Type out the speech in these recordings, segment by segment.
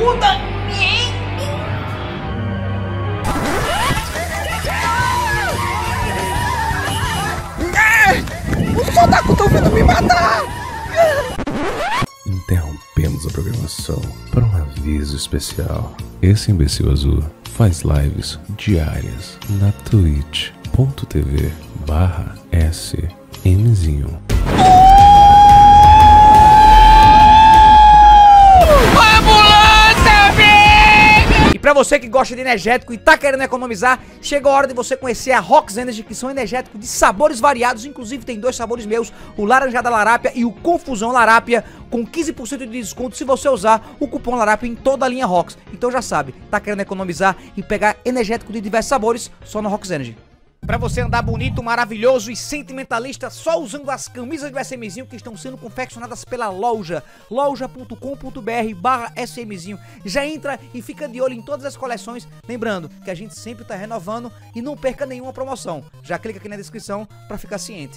puta! Os otaku estão vindo me matar! Interrompemos a programação para um aviso especial. Esse imbecil azul faz lives diárias na twitch.tv/smzinho. E pra você que gosta de energético e tá querendo economizar, chegou a hora de você conhecer a Rox Energy, que são energéticos de sabores variados. Inclusive tem 2 sabores meus, o Laranjada Larápia e o Confusão Larápia, com 15% de desconto se você usar o cupom Larápia em toda a linha Rox. Então já sabe, tá querendo economizar e pegar energético de diversos sabores, só na Rox Energy. Pra você andar bonito, maravilhoso e sentimentalista, só usando as camisas do SMzinho que estão sendo confeccionadas pela loja, loja.com.br/SMzinho. Já entra e fica de olho em todas as coleções, lembrando que a gente sempre tá renovando e não perca nenhuma promoção. Já clica aqui na descrição pra ficar ciente.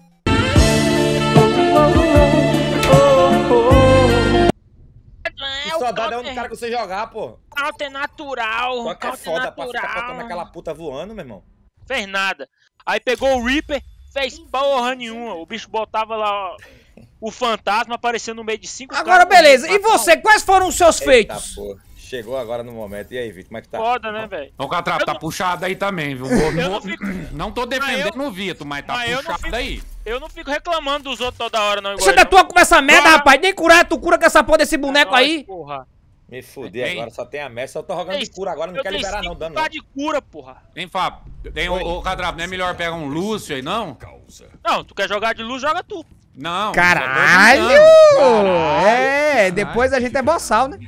Que saudade é um cara que você jogar, pô. Counter natural. Só que é foda pra ficar botando aquela puta voando, meu irmão. Fez nada. Aí pegou o Reaper, fez porra nenhuma. O bicho botava lá o fantasma aparecendo no meio de 5 Agora beleza, e você, quais foram os seus feitos? Pô. Chegou agora no momento. E aí, Vitor, como é que tá? Foda, né, velho? O Catrapo tá puxado aí também, viu? Não tô defendendo o Vitor, mas tá puxado aí. Eu não fico reclamando dos outros toda hora, não. Você da tua com essa merda, rapaz, nem curar, tu cura com essa porra desse boneco aí. Porra. Me fudi agora, só tem a Messi, eu tô rogando de cura agora, não quero liberar não, dano não. De cura, porra. Tem, Fábio, tem o Catrapo, não é melhor pegar um Lúcio aí, não? Não, tu quer jogar de luz, joga tu. Não. Caralho! É, depois a gente é boçal, né?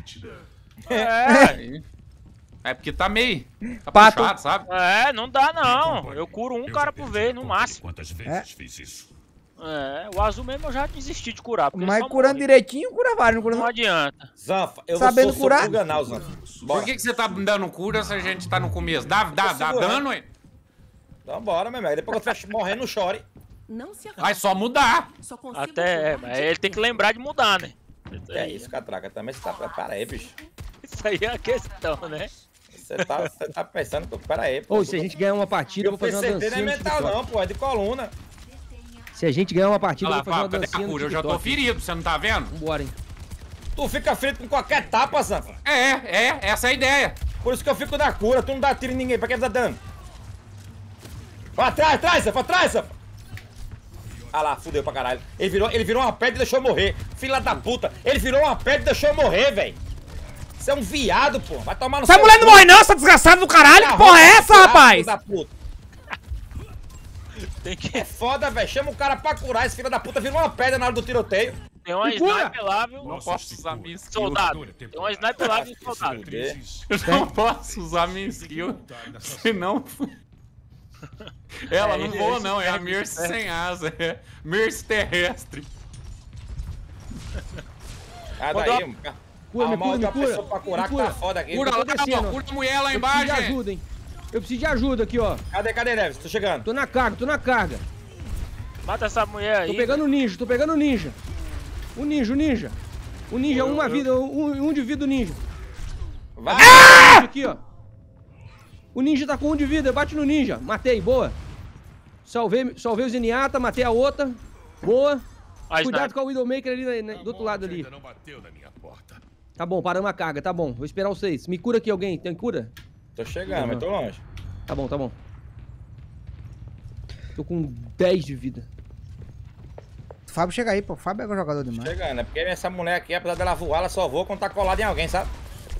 É porque tá meio Pato. puxado, sabe? É, não dá não. Eu curo um cara por vez, no máximo. Quantas vezes fiz isso? É, o azul mesmo eu já desisti de curar. Mas curando direitinho, cura vários, não cura não. Não adianta. Zanfa, eu sabendo sou curar? Ganal, Zanfa. Por que você tá dando cura se a gente tá no começo? Dá dano, hein? Então bora, meu irmão. Depois que eu fecho morrendo, não chore. Vai só mudar. Até, mas ele tem que lembrar de mudar, né? É isso, Catraca. Também você tá... Pera aí, bicho. Isso aí é a questão, né? Você tá pensando que... Pera aí, pô. Ô, se a gente ganhar uma partida, eu vou fazer uma dancinha não é mental não, pô. É de coluna. Se a gente ganhar uma partida, Olha eu vou fazer uma cadê a dancinha cura? Eu já tô ferido, você não tá vendo? Vambora, hein. Tu fica frito com qualquer tapa, Zanfa. Essa é a ideia. Por isso que eu fico na cura. Tu não dá tiro em ninguém. Pra que tá dando? Vai atrás, Zanfa. Atrás, Zanfa. Ah lá, fudeu pra caralho. Ele virou uma pedra e deixou eu morrer. Filha da puta. Ele virou uma pedra e deixou eu morrer, velho. Você é um viado, pô. Vai tomar no essa mulher não morre não, essa desgraçada do caralho. Que porra é essa, rapaz? Da puta. Tem que... É foda, velho. Chama o cara pra curar. Esse filho da puta virou uma pedra na hora do tiroteio. Tem uma sniper lá, viu? Não posso usar minha skill. Soldado. Tem uma sniper lá, viu, soldado? Eu não posso usar minha skill. Senão... Ela não voa não, é a Mercy sem asa. É Mercy terrestre. Ah, daí, me cura. Pra curar que tá foda aqui. Cura lá, cura a mulher lá embaixo. Eu preciso de ajuda, hein. Eu preciso de ajuda aqui, ó. Cadê, Neves? Tô chegando. Tô na carga. Mata essa mulher aí. Tô pegando o ninja. O ninja. Uma vida, um de vida o ninja. Vai! Aqui, ó. O ninja tá com 1 de vida, bate no ninja. Matei, boa. Salvei o Zenyatta, matei a outra. Boa. Cuidado com a Widowmaker ali do outro lado ali. Tá bom, paramos a carga, tá bom. Vou esperar vocês. Me cura aqui alguém, tem cura? Tô chegando, mas tô longe. Tá bom. Tô com 10 de vida. O Fábio chega aí, pô. O Fábio é um jogador demais. Chegando, é porque essa mulher aqui, apesar dela voar, ela só voa quando tá colada em alguém, sabe?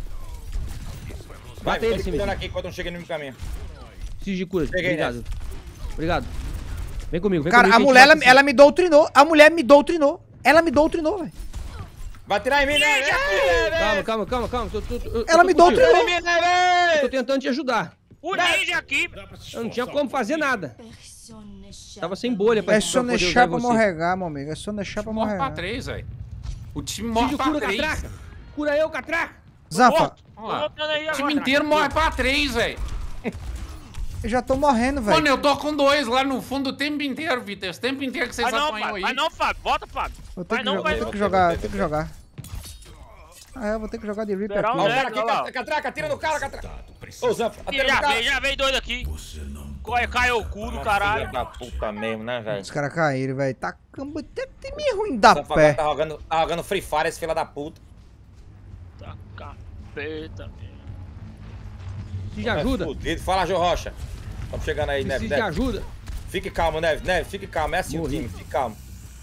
Vai, Mata ele, sim, aqui enquanto eu não cheguei no meu caminho. Preciso de cura. Peguei, Obrigado. Vem comigo, Cara, a mulher, ela me doutrinou. Ela me doutrinou, velho. Vai tirar em mim, né? Calma. Ela me doutrinou. Eu tô tentando te ajudar. O ninja aqui. Eu não tinha como fazer nada. Tava sem bolha pra É só poder deixar usar pra você. morregar, meu amigo. É só deixar pra Morre pra morregar. 3, velho. O time Preciso morre de pra cura, 3. Catraca. Cura eu, Catraca. Zanfa, O time inteiro morre pra 3, velho. eu já tô morrendo, velho. Mano, eu tô com 2 lá no fundo o tempo inteiro, Vitor. O tempo inteiro que vocês apanham aí. Vai não, Fábio. Volta, Fábio. Eu tenho que jogar. Ah, eu vou ter que jogar de Reaper Esperar aqui. o Ó, o Ned, cara aqui, olha lá. Catraca, atira no cara, Catraca. Ô, Zanfa, atira no cara. Já veio doido aqui. Caiu o cu do caralho. Filha da puta mesmo, né, velho? Os caras caíram, velho. Tá meio ruim da Zanfa pé. agora tá jogando Free Fire, esse filho da puta. Tá capeta, meu. Precisa de ajuda? Fudido. Fala, João Rocha. Estamos chegando aí, Neves. Precisa de ajuda? Fique calmo, Neves. Neves, fique calmo. É assim o time, fique calmo.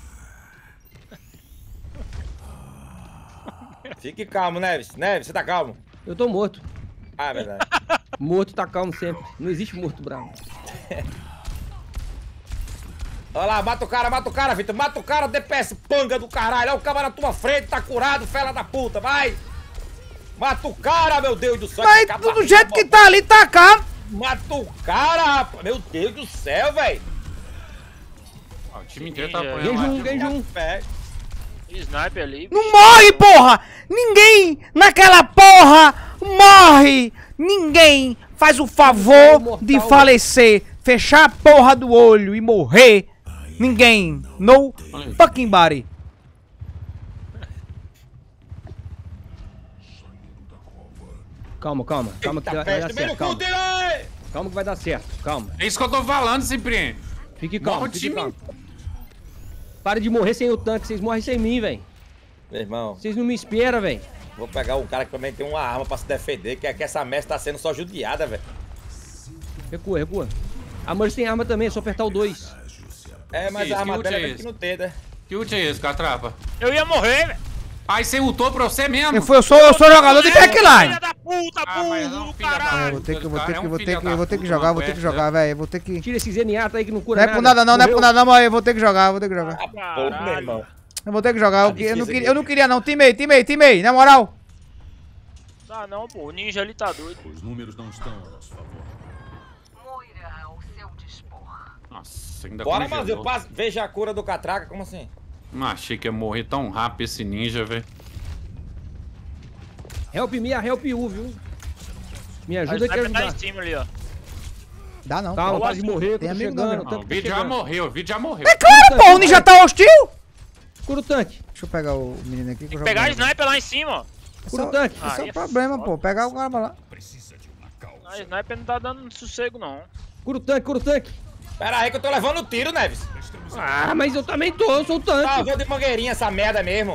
Fique calmo, Neves. Neves, você tá calmo? Eu tô morto. Ah, é verdade. Morto tá calmo sempre. Não existe morto bravo. Olha lá, mata o cara, Vitor. Mata o cara, DPS, panga do caralho. Olha o cara na tua frente, tá curado, fela da puta, vai. Mata o cara, meu Deus do céu. Mas do jeito que tá ali, tá cá. Mata o cara, rapaz. Meu Deus do céu, velho. O time inteiro tá Ninja. apanhando. Ganhei um. Sniper ali. Não morre, porra! Ninguém naquela porra morre! Ninguém faz o favor de falecer, fechar a porra do olho e morrer. Ninguém. No fucking body. Calma que vai dar certo. Calma. Calma que vai dar certo. Calma. É isso que eu tô falando, Cipriano. Fique calmo, Morre o fique time. calmo. Para de morrer sem o tanque, vocês morrem sem mim, velho. Meu irmão, Vocês não me esperam, velho. vou pegar um cara que também tem uma arma pra se defender, que é que essa mestre tá sendo só judiada, velho. Recua. A Mercy tem arma também, é só apertar o 2. É, mas Que a arma ult dela é é esse? que não tem, né? Que ult é esse, Catrapa? Eu ia morrer, velho. Aí você ultou pra você mesmo? Eu sou jogador de backline. Filha da puta, mas burro não, do filha da caralho. Eu vou ter que puta, jogar, vou ter não que jogar, velho. Eu vou ter que. Tira esse Zenyatta aí que não Não cura é por nada não, não é por nada não, mas eu vou ter que jogar, Porra, meu irmão. Eu vou ter que jogar, Tá difícil eu não queria não, timei, na moral. Tá não, pô. O ninja ali tá doido. Moira ao seu dispor. Nossa, ainda Bora, mas eu congelou. passo. Veja a cura do Catraca, como assim? Não achei que ia morrer tão rápido esse ninja, velho. Help me, help you, viu? Me A ajuda aqui a sniper tá ajudar. em cima ali, ó. Dá não. Calma, pô. para de morrer, que eu tô amigo não, chegando. meu. Não, o vídeo já morreu, o vídeo já morreu. É claro, pô, o ninja tá hostil. Cura o tanque. Deixa eu pegar o menino aqui que eu jogo. Pegar a nele. sniper lá em cima, ó. Cura o tanque. Esse é Aí o problema, pô. Pegar o cara lá. A sniper não tá dando sossego, não. Cura o tanque. Pera aí que eu tô levando tiro, Neves. Ah, mas eu também tô, eu sou o Tá, tanque. eu vou de mangueirinha essa merda mesmo.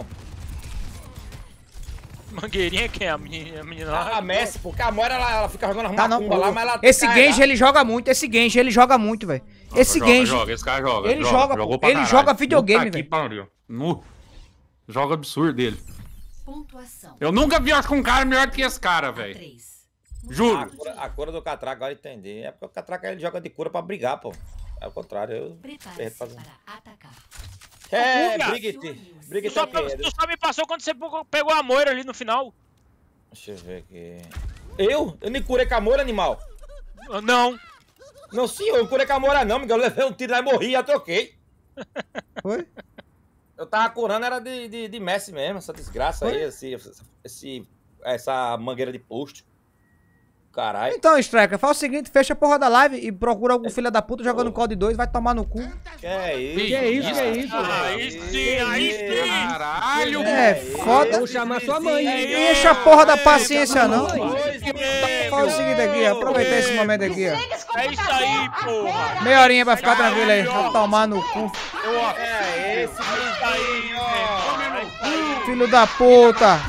Mangueirinha quem é? A menina lá? A Messi, porque a Moira ela fica jogando as Tá não, macumba lá, mas ela esse carrega. Genji ele joga muito, velho. Esse Genji, Joga, esse cara joga. ele joga, jogou pô. pra Ele caralho. joga videogame, Puta que velho. pariu. Nu. Joga absurdo dele. Pontuação. Eu nunca vi, acho que um cara melhor que esse cara, velho. 3. Juro. A cura do Catraca, agora eu entendi. É porque o Catraca ele joga de cura pra brigar, pô. É o contrário, eu... Prepare-se fazer- para atacar. É, Pulga. Brigitte. Tu Brigitte só, é quem? tu só me passou quando você pegou a Moira ali no final. Deixa eu ver aqui. Eu? Eu nem curei com a Moira, animal. Não. Não, senhor, eu não curei com a Moira não, Miguel. Eu levei um tiro lá e morri, já troquei. Foi? Eu tava curando, era de Messi mesmo, essa desgraça aí, essa mangueira de posto. Caralho. Então, Striker, faz o seguinte, fecha a porra da live e procura algum filho da puta jogando COD 2, vai tomar no cu. Que é isso? Que é isso, Aí sim, aí sim. Caralho, É, foda. Vou chamar sua mãe, hein? Não enche a porra da paciência, não. É, Faz o seguinte aqui, aproveitar esse momento aqui, ó. É isso aí, porra. Meia horinha pra ficar tranquilo aí, vai tomar no cu. É esse, Aí, velho. Filho da puta.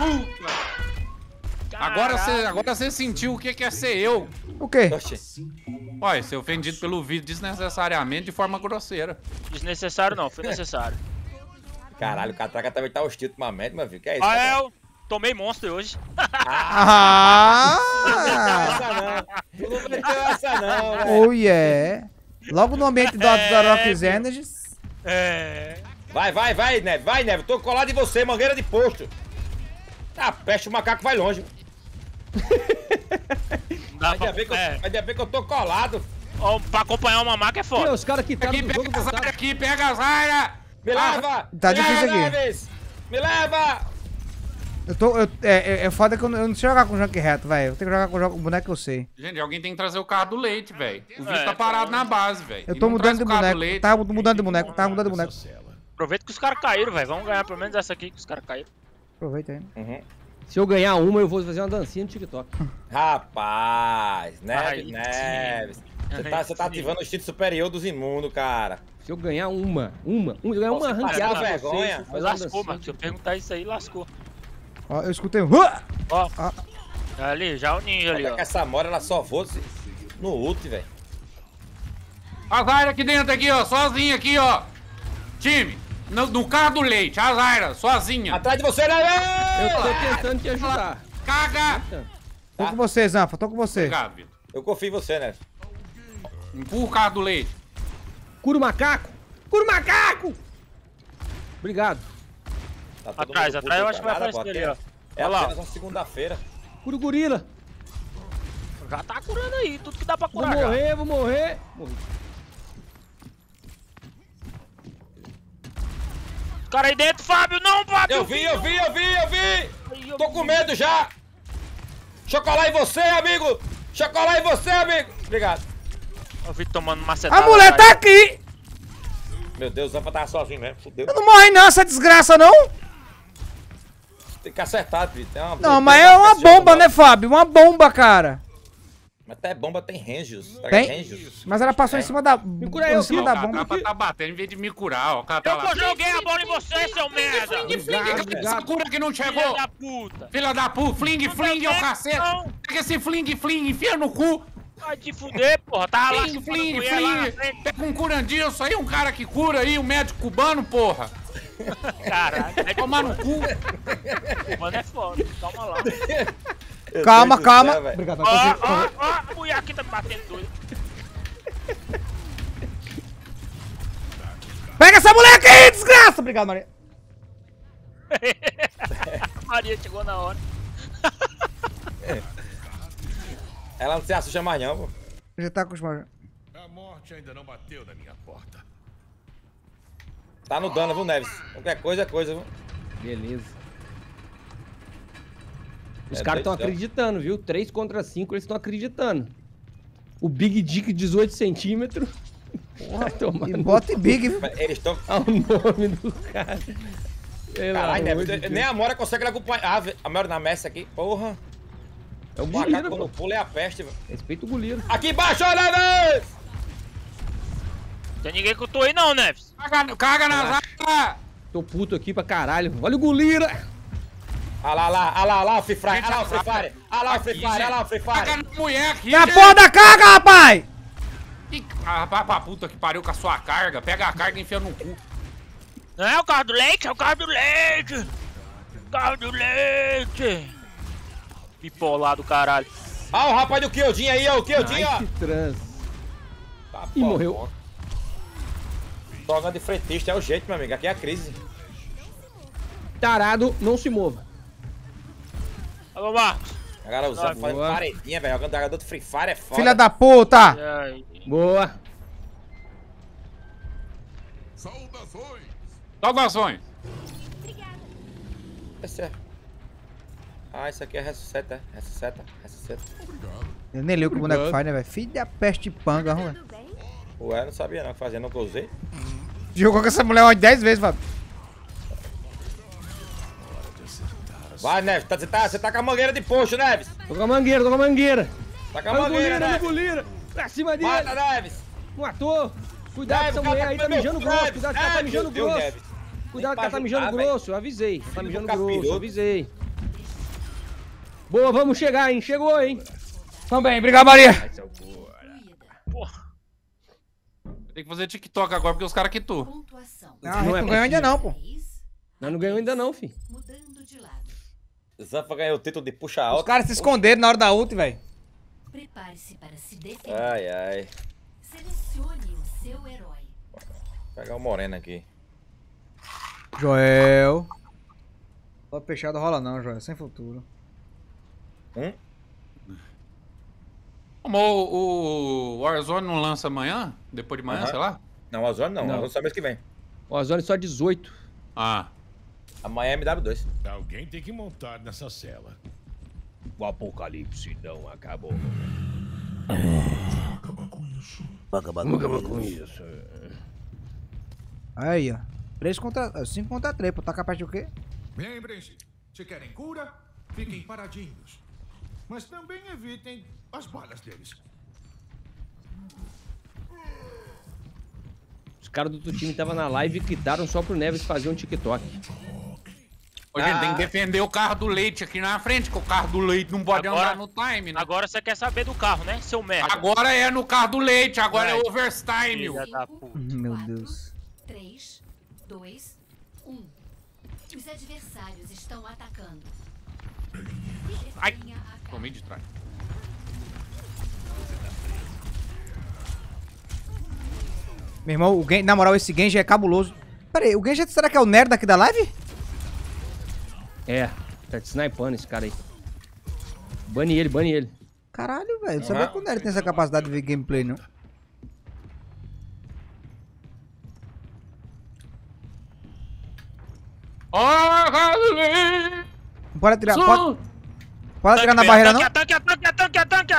Agora você sentiu o que é ser eu. O quê? Olha, ser ofendido pelo vídeo desnecessariamente de forma grosseira. Desnecessário não, foi necessário. Caralho, o Catraca também tá hostil ultimamente, meu filho. Que é isso? Ah, Catraca? eu tomei monster hoje. Ah! Essa não. Tu não meteu essa não, velho. Oh yeah. Logo no ambiente da Rock's Energy. É. Vai, Neve. Vai, Neve. Tô colado em você, mangueira de posto. Ah, peste, o macaco vai longe. Dá Ainda bem que eu tô colado. Ó, pra acompanhar uma maca é Meu, foda. os caras quitaram Aqui, do jogo, pega as botaram. áreas aqui, pega as áreas. Me leva! Tá Me difícil leva, aqui. Neves! Me leva! É foda que eu não sei jogar com o Junk reto, velho. Eu tenho que jogar com o boneco que eu sei. Gente, alguém tem que trazer o carro do leite, velho. O vídeo É, tá parado na base, velho. Eu E tô não mudando traz de o carro do boneco. leite. Tava mudando de boneco. Aproveita que os caras caíram, velho. Vamos ganhar pelo menos essa aqui que os caras caíram. Aproveita aí. Uhum. Se eu ganhar uma, eu vou fazer uma dancinha no TikTok. Rapaz, Neves. Você tá ativando o instinto superior dos imundos, cara. Se eu ganhar uma ranqueada pra vergonha. vocês, Lascou, mano. Se eu perguntar isso aí, lascou. Ó, eu escutei. Ó. Ali, já o ninja ali, ó. Essa mora, ela só voa no ult, velho. A Zaira aqui dentro, aqui, ó. Sozinha aqui, ó. Time. No carro do leite. A Zaira, sozinha. Atrás de você, Neves! Eu tô tentando te ajudar. Caga! Tô com você, Zanfa, tô com você. Obrigado, Vitor. Eu confio em você, Neves. Empurra o carro do leite. Cura o macaco! Cura o macaco! Obrigado. Tá todo Atrás, mundo atrás eu puto, acho que vai nada, aparecer pô, ali, ó. É Olha lá. apenas uma segunda-feira. Cura o gorila. Já tá curando aí, tudo que dá pra Vou curar já. morrer, vou morrer. Morri. Cara aí dentro, Fábio, não, Fábio! Eu vi! Tô com medo já! Chocolar em você, amigo! Chocolar em você, amigo! Obrigado. Eu vi tomando uma setada. A mulher tá aqui! Meu Deus, o Zanfa tava sozinho mesmo, fudeu. Eu não morri não, essa desgraça não! Tem que acertar, filho. Tem uma Não, mas é uma bomba, né, Fábio? Uma bomba, cara. Mas até bomba tem ranges. Tem? Mas ela passou em cima da... cura aí, em cima da bomba. A capa tá batendo em vez de me curar, ó. O cara tá lá. Eu joguei a bola em você, seu merda! Essa cura que não Filha chegou. da puta! Filha da puta. Fling, é o cacete. Não. Pega esse fling, enfia no cu. Vai te fuder, porra. Tava lá Fling, chupando mulher lá na frente. Pega um curandinho, isso aí, um cara que cura aí, um médico cubano, porra. Caralho, Vai tomar no cu. mano, é foda. Calma lá. Calma, calma. Céu, velho. Obrigado. Ó, a mulher aqui tá me batendo doido. Pega essa mulher aqui, desgraça! Obrigado, Maria. Maria chegou na hora. Ela não se assusta mais não, pô. Já tá acostumado. A morte ainda não bateu na minha porta. Tá no dano, viu, Neves? Qualquer coisa é coisa, viu? Beleza. Os É caras estão doido, céu. acreditando, viu? 3 contra 5, eles estão acreditando. O Big Dick 18 centímetros. Porra, E bota em Big. Eles estão... Olha o nome do cara. Pelo Caralho, amor Neves, de Deus. nem a Mora consegue acompanhar. A Mora na Messi aqui, porra. É o O Gulira, macaco pô. quando pula é a peste, velho. Respeita o Gulira. Aqui embaixo, ó, Neves! Tem ninguém que eu tô aí não, Neves. Caga na Zaira. Tô puto aqui pra caralho. Olha o Gulira. Olha lá, o Free Fire, olha lá o Free Fire, olha lá o Free Fire, olha lá o Free Caga Fire. na mulher aqui. Na porra da carga, rapaz! Rapaz, pra puta que pariu com a sua carga. Pega a carga e enfia no cu. Não é o carro do leite, é o carro do leite. Carro do leite. Bipolado, caralho. Olha o rapaz do Kyojin aí, ó, o Kyojin, ó. Ai, que trans. Tá, Ih, pô, morreu. Toga de frentista é o jeito, meu amigo, aqui é a crise. Tarado, não se mova. Alô, Marcos. A galera usando, fazendo boa. paredinha, velho, jogando jogador de Free Fire é foda. Filha da puta! E aí? Boa. Saudações! Saudações. Esse é... Ah, isso aqui é ressusceta, ressusceta. Eu nem li o que o boneco faz, né, velho? Filho da peste panga, velho. Ué, não sabia não que fazia, nunca usei. Jogou com essa mulher umas 10 vezes, mano. Vai, Neves, você tá com a mangueira de posto, Neves. Tô com a mangueira, tô com a mangueira. Tá com a Olha o mangueira, Gulira, olha o Neves. Gulira. Pra cima dele. Mata, Neves. Matou. Cuidado Neves, com o essa cara mulher aí, tá comendo mijando meu grosso. Neves. Cuidado que ela tá Ai, mijando meu Deus, grosso. Neves. Cuidado que Nem ela tá pra mijando ajudar, grosso. Eu avisei. Tá Filho do mijando capiroto. grosso, eu avisei. Boa, vamos chegar, hein? Chegou, hein? Também, obrigado, Maria. Porra. Tem que fazer TikTok agora porque os caras quitou. Pontuação. Não, a gente não ganhou ainda não, pô. 3, Nós não ganhamos ainda não, fi. mudando de lado. Zanfa ganhou o título de puxa Os alto. caras se esconderam na hora da ult, velho. Prepare-se para se defender. Ai, ai. Selecione o seu herói. Vou pegar o moreno aqui. Joel. Só fechado rola não, Joel. Sem futuro. O Warzone não lança amanhã? Depois de manhã, Aham. sei lá? Não, a Zona não, Não. a Zona só mês que vem. Ó, a zona só 18. Ah. Amanhã é MW2. Alguém tem que montar nessa cela. O apocalipse não acabou. Vamos acabar com isso. Aí, ó. 5 contra 3, pô. Tá capaz de o quê? Lembrem-se, se querem cura, Fiquem paradinhos. Mas também evitem as balas deles. Os caras do outro time estavam na live e quitaram só pro Neves fazer um TikTok. Ô, gente, tem que defender o carro do leite aqui na frente, que o carro do leite não pode andar no time, né? Agora você quer saber do carro, né, seu merda? Agora é no carro do leite, agora é overtime. Meu Deus. 3, 2, 1. Os adversários estão atacando. Ai, tomei de trás. Meu irmão, na moral, esse Genji é cabuloso. Pera aí, o Genji será que é o nerd aqui da live? É, tá te snipando esse cara aí. Bane ele, bane ele. Caralho, velho. Não sabia que o nerd tem essa capacidade de ver gameplay, não. Não pode atirar, pode atirar na barreira, não? Tanque!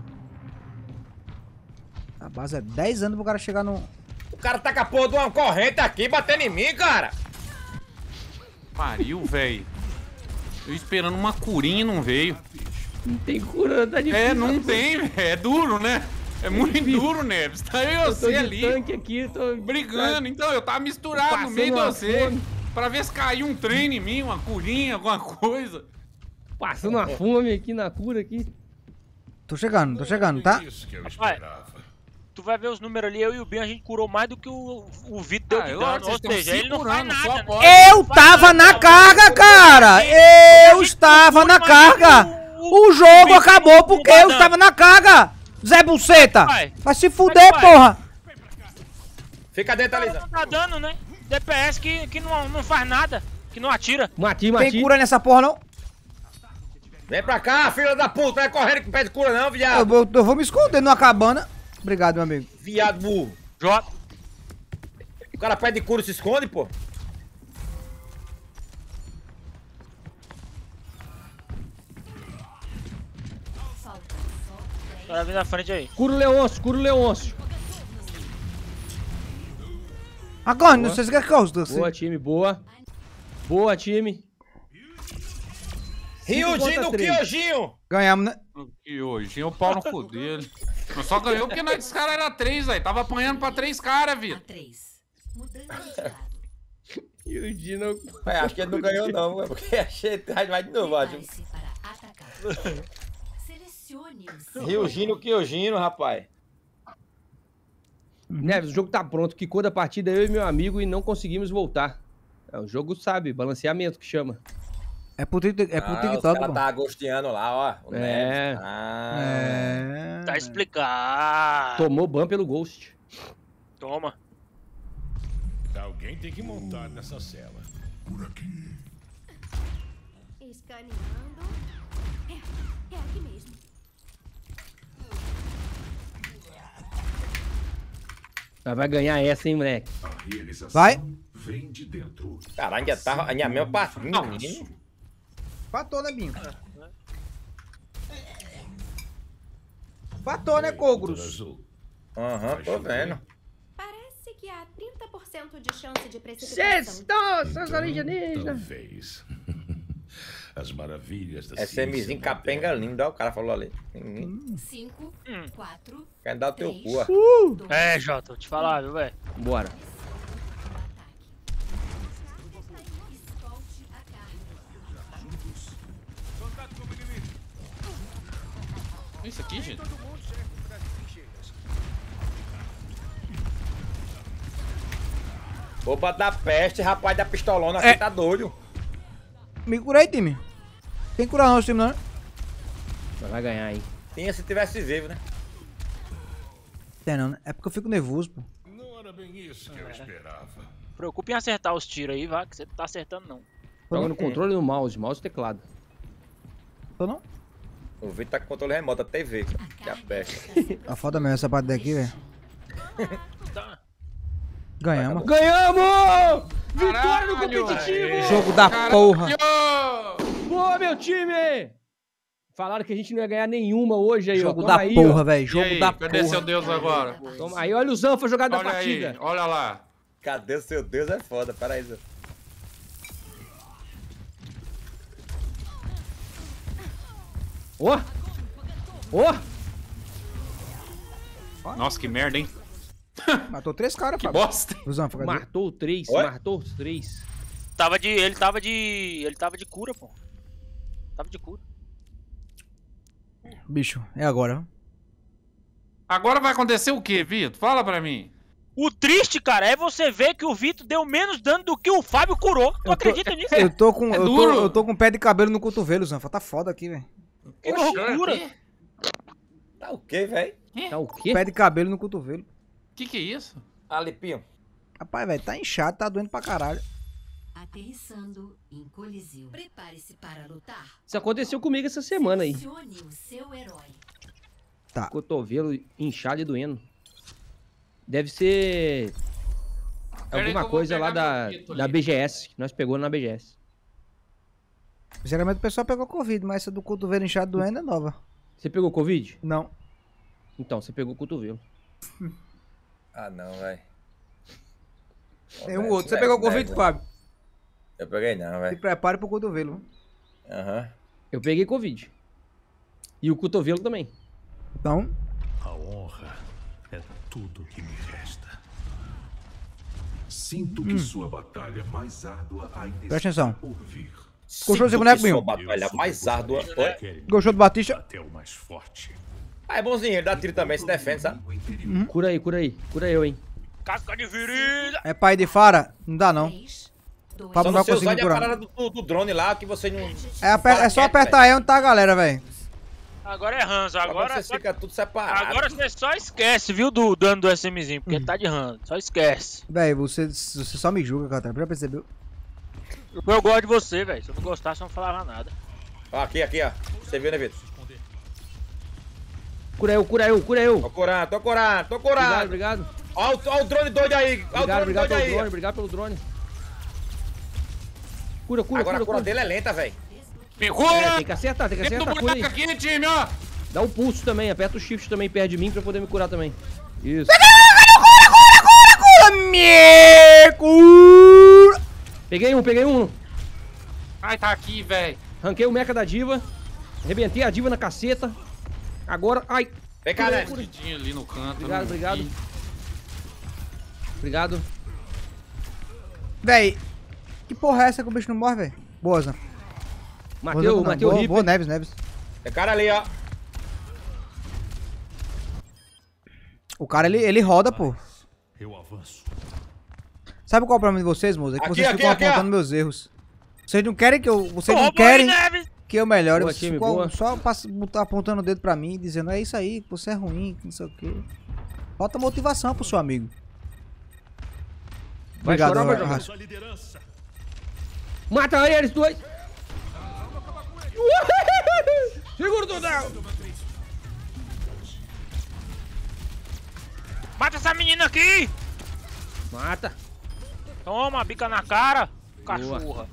A base é 10 anos pro cara chegar no... O cara tá com a porra de uma corrente aqui, batendo em mim, cara. Pariu, velho. Eu esperando uma curinha e não veio. Não tem cura, tá difícil. É, não tem, velho. É duro, né? É muito duro, Neves. Tá eu e você ali. Tanque aqui, tô brigando. Então, eu tava misturado no meio de você. Pra ver se caiu um trem em mim, uma curinha, alguma coisa. Passando uma fome aqui na cura aqui. Tô chegando, tá? Isso que eu esperava. Tu vai ver os números ali, eu e o Ben, a gente curou mais do que o Vitor deu de dano. Ou seja, ele não faz nada. Eu tava na carga, cara! Eu estava na carga! O jogo acabou porque eu estava na carga! Zé Buceta! Vai se fuder, porra! Fica dentro, Alisa. Não tá dando, né? DPS que não faz nada, que não atira. Mati. Tem cura nessa porra, não? Vem pra cá, filha da puta. Vai correndo que pede cura não, viado. Eu vou me esconder numa cabana. Obrigado, meu amigo. Viado burro. Jota. O cara pede cura e se esconde, pô. O cara vem na frente aí. Cura o Leôncio. Agora, não sei se quer causa. Boa, time, boa. Boa, time. Ryujin no Kyojinho. Ganhamos, né? Kyojinho, o pau no cu dele. Eu só ganhou porque nós desse cara era 3, velho. Tava apanhando pra 3 caras, Vitor. 3. Mudando de lado. Ryujin não... Acho que ele não ganhou não, porque achei que vai de novo, acho. Prepare-se para atacar. Selecione o seu Ryujin no Kyojinho, rapaz. Neves, o jogo tá pronto. Quicou da partida eu e meu amigo e não conseguimos voltar. É, o jogo sabe, balanceamento que chama. É pro TikTok, Os caras tá agosteando lá, ó. O É. Neves. Tá explicado. Tomou ban pelo Ghost. Toma. Alguém tem que montar nessa cela. Por aqui. Escaneando. É aqui mesmo. Vai ganhar essa, hein, moleque? Vai. Vem de dentro. Caralho, já tá a minha mesma passinha, menino. Patou, né, Binho? Patou, né, Cogros? Aham, tô vendo. Parece que há 30% de chance de precipitação. Sextou, seus alienígenas. Talvez. As maravilhas da SMzinho capenga lindo, ó, o cara falou ali. 5, 4. Quer dar o teu cu, ó. É, Jota, vou te falar, viu, velho? Bora. Escolte a carga. Isso aqui, gente? Opa da peste, rapaz da pistolona aqui tá doido. Me cura aí, time. Tem que curar não, time, não. Vai ganhar aí. Tinha se tivesse vivo, né? Tem não, né? É porque eu fico nervoso, pô. Não era bem isso que eu esperava. Preocupe em acertar os tiros aí, vá, que você não tá acertando, não. Joga no controle e no mouse e teclado. Tô não? O Vitor tá com controle remoto da TV, que é a peste. A foda mesmo essa parte daqui, velho. Tá. Ganhamos. Ganhamos! Vitória no competitivo! Jogo da porra. Boa, meu time! Falaram que a gente não ia ganhar nenhuma hoje aí, Jogo ó. da Aí, porra, ó. velho. Jogo da porra. Cadê seu Deus agora? Toma aí, olha o Zanfa jogado da Olha partida. aí, olha lá. Cadê o seu Deus? É foda, pera aí, Zé. Ó! Ó! Nossa, que merda, hein? Matou 3 caras, Que Fábio. bosta. Matou 3, Oi? matou os 3. Ele tava de cura, pô. Tava de cura. Bicho, é agora. Agora vai acontecer o quê, Vitor? Fala pra mim. O triste, cara, é você ver que o Vitor deu menos dano do que o Fábio curou. Tu acredita nisso? Eu tô com, duro. eu tô com pé de cabelo no cotovelo, Zanfa. Tá foda aqui, velho. Que loucura. Tá o quê, velho? Tá o quê? Pé de cabelo no cotovelo. Que é isso? Alipinho. Rapaz, velho, tá inchado, tá doendo pra caralho. Aterrissando em colisão. Prepare-se para lutar. Isso aconteceu comigo essa semana aí. Selecione o seu herói. Tá. Cotovelo inchado e doendo. Deve ser Pera aí que eu alguma vou coisa lá pegar da, meu Vitor da ali. BGS, que nós pegou na BGS. Geralmente o pessoal pegou Covid, mas essa do cotovelo inchado doendo é nova. Você pegou Covid? Não. Então, você pegou cotovelo. Ah, não, velho. Tem um outro. Você pegou Covid, Fábio? Eu peguei não, Se velho. prepare pro cotovelo. Aham. Eu peguei Covid. E o cotovelo também. Então, A honra é tudo que me resta. Sinto que sua batalha mais árdua ainda presta atenção. por vir. Gostou desse Sinto boneco, que sua Binho? batalha mais árdua. Oi? Querem Gostou do Batista? até o mais forte. Ah, é bonzinho, ele dá tiro também, se defende, sabe? Cura aí, cura aí. Cura eu, hein. Casca de virilha. É pai de Fara? Não dá, não. 3, 2, Fábio Só não vai você usar conseguir de a curar. parada do drone lá, que você não... É só apertar E onde tá a galera, velho. Agora é Hanzo, agora você fica tudo separado. Agora você só esquece, viu, do dano do SMzinho, porque ele tá de Hanzo. Só esquece. Velho, você só me julga, cara. Já percebeu? Eu gosto de você, velho. Se eu não gostasse, eu não falava nada. Ó, aqui, ó. Você viu, né, Vitor? Cura eu, cura eu, cura eu. Tô curando, tô curando, tô Obrigado, curando. obrigado. Ó o drone doido aí. Ó o Obrigado, drone obrigado doido pelo aí. drone, obrigado pelo drone. Cura, cura, Agora a cura, cura cura. dele é lenta, velho. Me É, cura! tem que acertar, Dentro do cura aí. buraco aqui, time, ó! Dá o pulso também, aperta o shift também perto de mim pra poder me curar também. Isso. Me cura! Peguei um. Ai, tá aqui, velho. Ranquei o mecha da diva. Arrebentei a diva na caceta. Agora, ai. Vem cá, né? Escondidinho ali no canto. Obrigado, não obrigado. vi. Obrigado. Véi, que porra é essa que o bicho não morre, velho? Boa, Zan. Matei o boa, Reaper. Neves. Tem cara ali, ó. O cara, ele roda, pô. Eu avanço. Sabe qual é o problema de vocês, moça? É que Aqui, vocês aqui, ficam aqui, ó. apontando meus erros. Vocês não querem que eu... Vocês não Boa, querem Neves. que eu melhore. Boa, Vocês time, ficam boa. só apontando o dedo pra mim, dizendo, é isso aí, que você é ruim, que não sei o quê. Falta motivação pro seu amigo. Vai Obrigado, chorar, vai jogar. Arraso. Sua liderança. Mata eles dois. Segura o Dudão. Mata essa menina aqui! Mata. Toma, bica na cara, cachorra.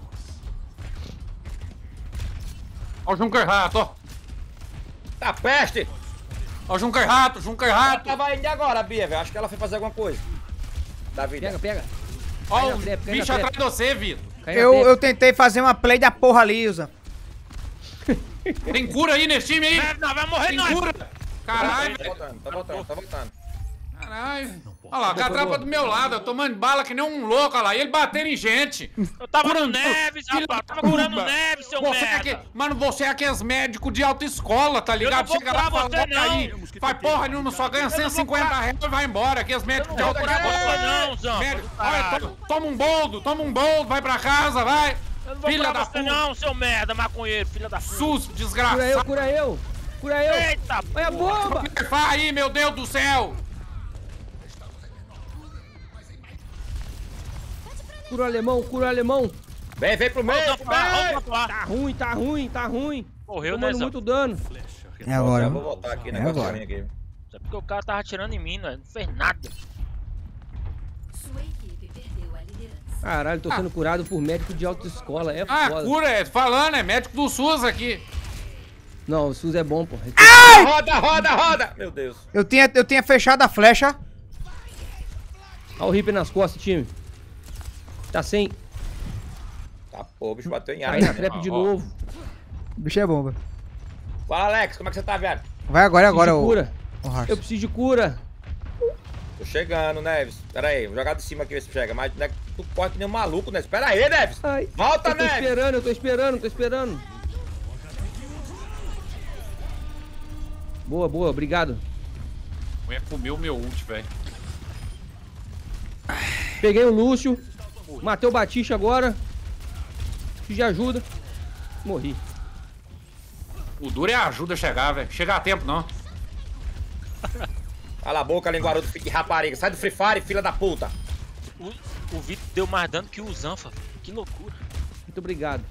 Ó o Junker Rato, ó. Tá peste. Ó o Junker Rato, Junker Ela Rato. tava indo agora, Bia, velho. Acho que ela foi fazer alguma coisa. Da vida. Pega, pega. Ó Cai o na trap, cai na bicho trap. atrás de você, Vitor. Cai na Eu trap. tentei fazer uma play da porra ali, Zan. Tem cura aí nesse time aí? Neves, nós vamos morrer, Tem nós! cura. Caralho, Tá velho. voltando, tá voltando, tá voltando. Caralho. Olha lá, com a trapa do meu lado, eu tomando bala que nem um louco, olha lá. E ele batendo em gente. Eu tava no Curando- Neves, Filho rapaz, da tava curando puta. Neves, seu Você é merda! mano, você é aqueles médicos de autoescola, tá ligado? vou Chega lá e curar fala, você, olha aí, não. faz porra nenhuma, só ganha 150 reais e vai embora. Aqueles médicos de não vou curar autoescola. você não, Zampa, Médico, do caralho. olha, toma um boldo, vai pra casa, vai. Eu não vou Filha curar da você puta. não, seu merda, maconheiro, filha da puta! SUS, Cura eu, desgraçado. cura eu. Cura eu. Eita, Olha a bomba. Faz aí, meu Deus do céu. Cura o alemão, cura o alemão. Vem pro meio, vamos pra lá. Tá ruim, tá ruim, tá ruim. Morreu, né, Tomando Zé? muito dano. É agora. Eu vou voltar aqui, É negócio agora. ruim aqui. Só porque o cara tava atirando em mim, né? Não fez nada. Sua equipe perdeu a liderança. Caralho, tô sendo curado por médico de autoescola. É Ah, foda. cura, é falando, é médico do SUS aqui. Não, o SUS é bom, pô. Roda! Meu Deus. Eu tinha fechado a flecha. Olha o Reaper nas costas, time. Tá sem. Tá, pô, o bicho bateu em Cai área. na trap de Ó. novo. O bicho é bomba. Fala, Alex, como é que você tá, velho? Vai agora, Cura. o Harsh. Eu preciso de cura. Tô chegando, Neves. Pera aí, vou jogar de cima aqui ver se chega. Mas não é que tu corre que nem um maluco, Neves. Pera aí, Neves. Ai, Volta, eu tô Neves. eu tô esperando. Boa, obrigado. Eu ia comer o meu ult, velho. Peguei o Lúcio. Matei o Batista agora. Preciso de ajuda. Morri. O duro é a ajuda a chegar, velho. Chega a tempo, não. Cala a boca, linguarudo, fique de rapariga. Sai do Free Fire, filha da puta. O Vitor deu mais dano que o Zanfa. Que loucura. Muito obrigado.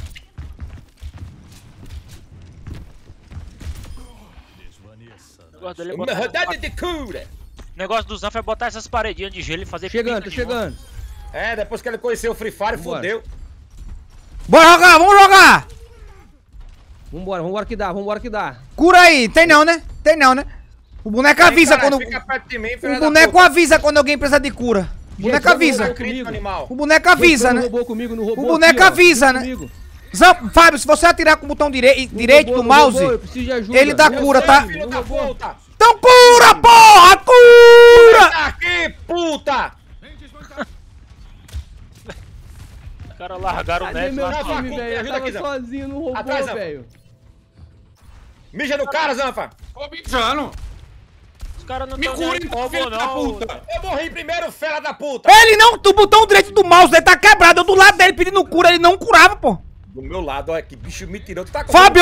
O negócio dele é botar... O negócio do Zanfa é botar essas paredinhas de gelo e fazer... Tô chegando. É, depois que ele conheceu o Free Fire, fudeu. Bora jogar, vamos jogar! Vambora que dá. Cura aí, tem não, né? O boneco avisa quando... Fica perto de mim, O boneco avisa quando alguém precisa de cura. O boneco avisa. O boneco avisa, né? O boneco avisa, né? Fábio, se você atirar com o botão direito do mouse, ele dá cura, tá? Então cura, porra! Cura! Aqui, puta! Os caras largaram o Neves lá. Eu tava sozinho no robô, velho. Mija no cara, Zanfa! Ô, mijando! Os caras não Me estão cura, nem então, filho da puta! Eu morri primeiro, fela da puta! Ele não, o botão direito do mouse dele tá quebrado. Eu do lado dele pedindo cura, ele não curava, pô. Do meu lado, olha que bicho me tirou. Tu tá Fábio!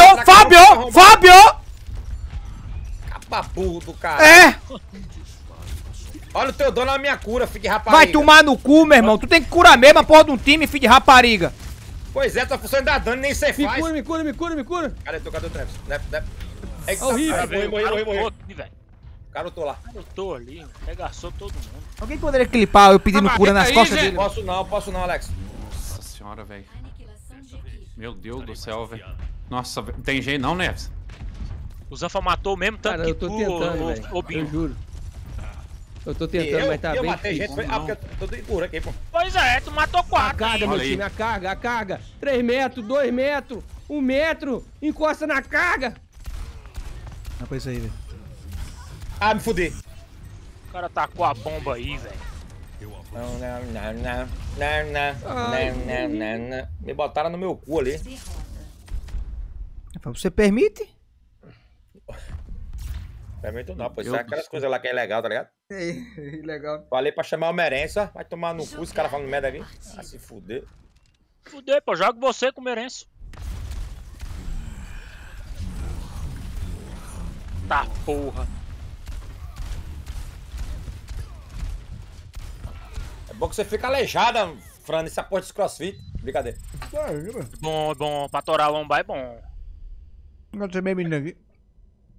Capabu do cara. É! Olha o teu dono na minha cura, filho de rapariga. Vai tomar no cu, meu irmão. Tu tem que curar mesmo a porra de um time, filho de rapariga. Pois é, tua função é dar dano, nem você faz. Me cura. Cadê o Travis? Eita, horrível. Morri. Cara, eu tô lá. Eu tô ali, regaçou todo mundo. Alguém poderia clipar eu pedindo cura nas costas dele? Posso não, Alex. Nossa senhora, velho. Meu Deus do céu, velho. Nossa, véio. Tem jeito não, Neves? O Zanfa matou mesmo, tanto cara, que eu tô tentando, velho. Eu juro. Eu tô tentando, mas tá bem matei difícil. gente, porque eu tô de cura aqui, pô. Pois é, tu matou 4. A carga, meu time, a carga. 3 metros, 2 metros, 1 metro. Encosta na carga. Ah, foi isso aí, velho. Ah, me fudi. O cara tacou a bomba aí, velho. Não. Me botaram no meu cu ali. Você permite? Permito não, pois é aquelas coisas lá que é legal, tá ligado? É, legal. Falei pra chamar o Merença, vai tomar no cu, esse cara falando merda aqui. Ah, se fuder. Fudeu, pô, joga você com o Merenço. Tá porra. É bom que você fica aleijada, Fran, nessa porra de crossfit. Brincadeira. Bom, pra torar a lombar é bom. Não tem bem menino aqui.